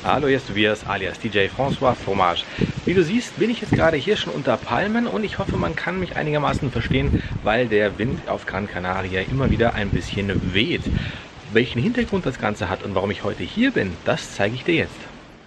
Hallo, hier ist Tobias alias DJ François Fromage. Wie du siehst, bin ich jetzt gerade hier schon unter Palmen und ich hoffe, man kann mich einigermaßen verstehen, weil der Wind auf Gran Canaria immer wieder ein bisschen weht. Welchen Hintergrund das Ganze hat und warum ich heute hier bin, das zeige ich dir jetzt.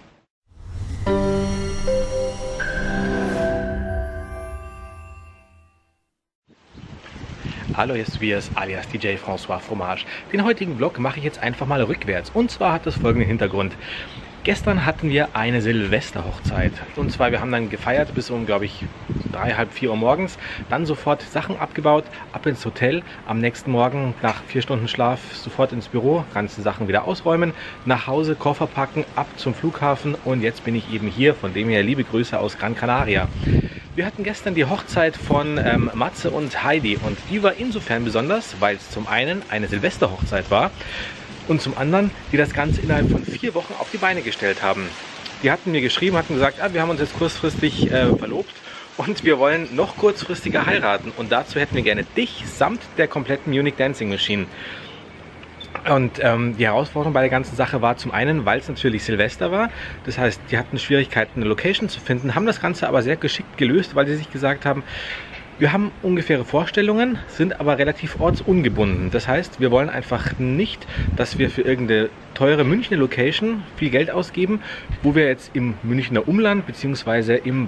Hallo, hier ist Tobias alias DJ François Fromage. Den heutigen Vlog mache ich jetzt einfach mal rückwärts. Und zwar hat es folgenden Hintergrund. Gestern hatten wir eine Silvesterhochzeit. Und zwar, wir haben dann gefeiert bis um, glaube ich, 3, halb 4 Uhr morgens. Dann sofort Sachen abgebaut, ab ins Hotel. Am nächsten Morgen nach 4 Stunden Schlaf sofort ins Büro, ganze Sachen wieder ausräumen. Nach Hause, Koffer packen, ab zum Flughafen. Und jetzt bin ich eben hier, von dem her liebe Grüße aus Gran Canaria. Wir hatten gestern die Hochzeit von Matze und Heidi und die war insofern besonders, weil es zum einen eine Silvesterhochzeit war und zum anderen, die das Ganze innerhalb von 4 Wochen auf die Beine gestellt haben. Die hatten mir geschrieben, hatten gesagt, wir haben uns jetzt kurzfristig verlobt und wir wollen noch kurzfristiger heiraten und dazu hätten wir gerne dich samt der kompletten Munich Dancing Machine. Und die Herausforderung bei der ganzen Sache war zum einen, weil es natürlich Silvester war. Das heißt, die hatten Schwierigkeiten, eine Location zu finden, haben das Ganze aber sehr geschickt gelöst, weil sie sich gesagt haben, wir haben ungefähre Vorstellungen, sind aber relativ ortsungebunden. Das heißt, wir wollen einfach nicht, dass wir für irgendeine teure Münchner Location viel Geld ausgeben, wo wir jetzt im Münchner Umland bzw. im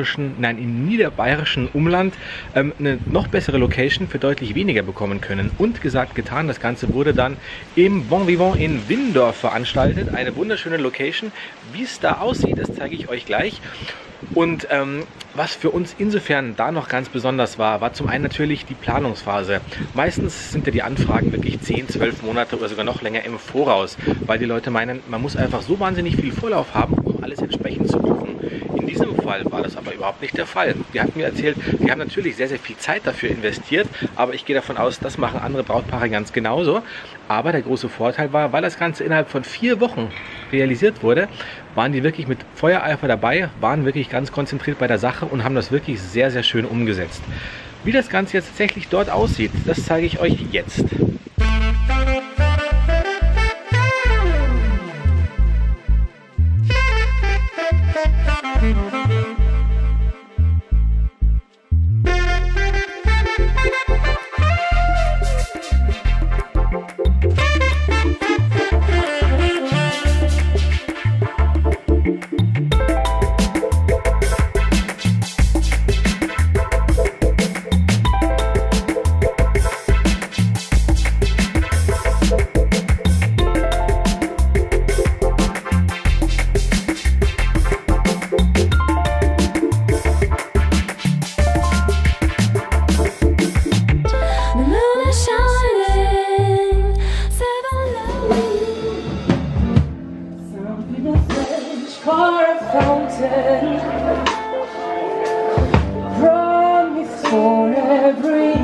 niederbayerischen Umland eine noch bessere Location für deutlich weniger bekommen können. Und gesagt, getan, das Ganze wurde dann im Bon Vivant in Windorf veranstaltet. Eine wunderschöne Location. Wie es da aussieht, das zeige ich euch gleich. Und was für uns insofern da noch ganz besonders war, war zum einen natürlich die Planungsphase. Meistens sind ja die Anfragen wirklich 10, 12 Monate oder sogar noch länger im Voraus, weil die Leute meinen, man muss einfach so wahnsinnig viel Vorlauf haben, um alles entsprechend zu buchen. In diesem Fall war das aber überhaupt nicht der Fall. Die hatten mir erzählt, die haben natürlich sehr, sehr viel Zeit dafür investiert, aber ich gehe davon aus, das machen andere Brautpaare ganz genauso. Aber der große Vorteil war, weil das Ganze innerhalb von 4 Wochen realisiert wurde, waren die wirklich mit Feuereifer dabei, waren wirklich ganz konzentriert bei der Sache und haben das wirklich sehr, sehr schön umgesetzt. Wie das Ganze jetzt tatsächlich dort aussieht, das zeige ich euch jetzt. Promise for every